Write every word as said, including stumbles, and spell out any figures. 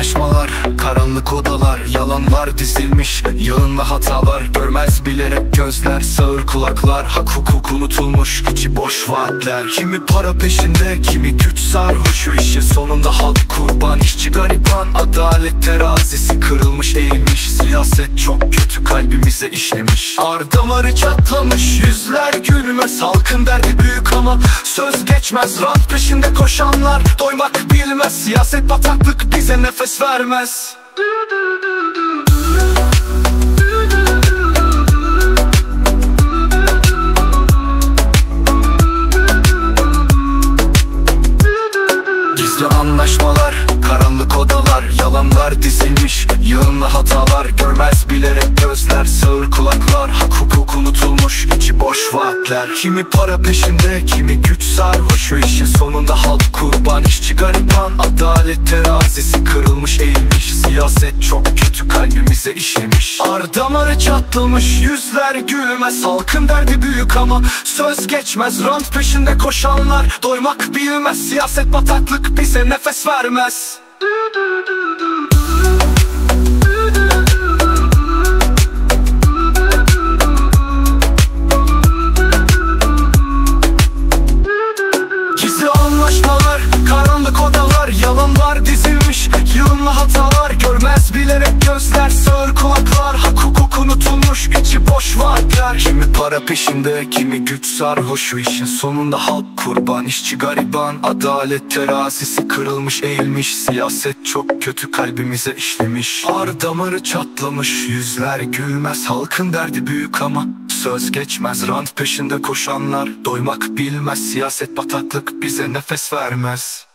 anlaşmalar, karanlık odalar, yalanlar dizilmiş, yığın ve hatalar. Görmez bilerek gözler, sağır kulaklar, hak hukuk unutulmuş, içi boş vaatler. Kimi para peşinde, kimi güç sarhoş. İşin sonunda halk kurban, işçi gariban. Adalet terazisi kırılmış eğilmiş, siyaset çok kötü kalbimize işlemiş. Ar damarı çatlamış, yüzler gülmez, halkın derdi büyük ama söz geçmez. Rant peşinde koşanlar doymak bilmez, siyaset bataklık bize nefes vermez. Gizli anlaşmalar, karanlık odalar, yalanlar dizilmiş, yığınla hatalar. Görmez bilerek gözler, sağır kulaklar, hak hukuk unutulmuş, içi boş vaatler. Kimi para peşinde, kimi güç sarhoş. İşin sonunda halk kurban, işçi gariban. Adalet terazisi kırılmış eğilmiş, siyaset çok kötü kalbimize işlemiş. Ar damarı çatlamış, yüzler gülmez, halkın derdi büyük ama söz geçmez. Rant peşinde koşanlar doymak bilmez, siyaset bataklık bize nefes vermez. Gizli anlaşmalar, karanlık odalar, yalanlar dizilmiş, yığınla hatalar. Görmez bilerek gözler, sağır kulaklar, hak hukuk unutulmuş, içi boş vaatler. Kimi para peşinde, kimi güç sarhoş. Şu işin sonunda halk kurban, işçi gariban. Adalet terazisi kırılmış eğilmiş, siyaset çok kötü kalbimize işlemiş. Ar damarı çatlamış, yüzler gülmez, halkın derdi büyük ama söz geçmez. Rant peşinde koşanlar doymak bilmez, siyaset bataklık bize nefes vermez.